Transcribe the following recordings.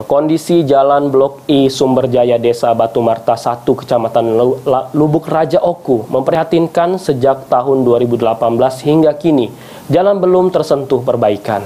kondisi Jalan Blok I Sumberjaya Desa Batu Marta 1 Kecamatan Lubuk Raja Oku memprihatinkan sejak tahun 2018 hingga kini. Jalan belum tersentuh perbaikan.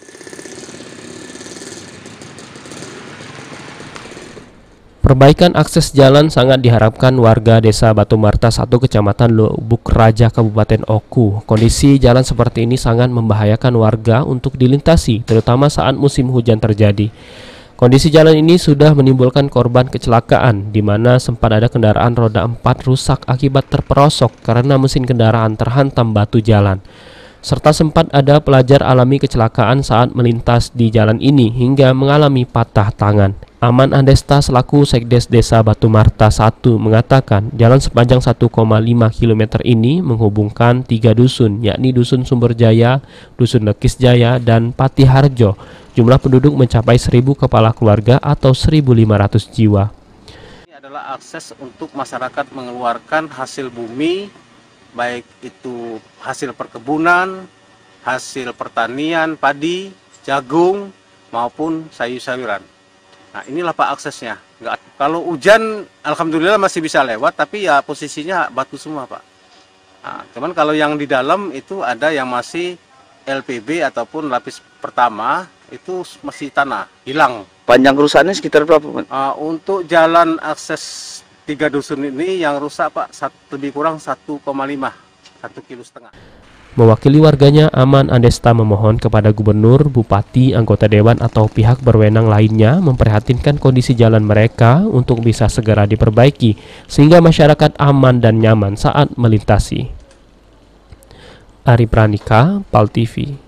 Perbaikan akses jalan sangat diharapkan warga Desa Batu Marta 1 Kecamatan Lubuk Raja Kabupaten Oku. Kondisi jalan seperti ini sangat membahayakan warga untuk dilintasi, terutama saat musim hujan terjadi. Kondisi jalan ini sudah menimbulkan korban kecelakaan, di mana sempat ada kendaraan roda 4 rusak akibat terperosok karena mesin kendaraan terhantam batu jalan. Serta sempat ada pelajar alami kecelakaan saat melintas di jalan ini hingga mengalami patah tangan. Aman Andesta selaku Sekdes Desa Batu Marta 1 mengatakan jalan sepanjang 1,5 km ini menghubungkan 3 dusun, yakni Dusun Sumberjaya, Dusun Lekis Jaya, dan Patiharjo. Jumlah penduduk mencapai 1.000 kepala keluarga atau 1.500 jiwa. Ini adalah akses untuk masyarakat mengeluarkan hasil bumi, baik itu hasil perkebunan, hasil pertanian, padi, jagung, maupun sayur-sayuran. Nah, inilah Pak aksesnya. Kalau hujan, alhamdulillah masih bisa lewat, tapi ya posisinya batu semua Pak. Nah, cuman kalau yang di dalam itu ada yang masih LPB ataupun lapis pertama, itu masih tanah, hilang. Panjang kerusakannya sekitar berapa? Untuk jalan akses 3 dusun ini yang rusak Pak, lebih kurang 1,5, 1,5 kilo. Mewakili warganya, Aman Andesta memohon kepada gubernur, bupati, anggota dewan atau pihak berwenang lainnya memprihatinkan kondisi jalan mereka untuk bisa segera diperbaiki sehingga masyarakat aman dan nyaman saat melintasi. Ari Pranika, PAL TV.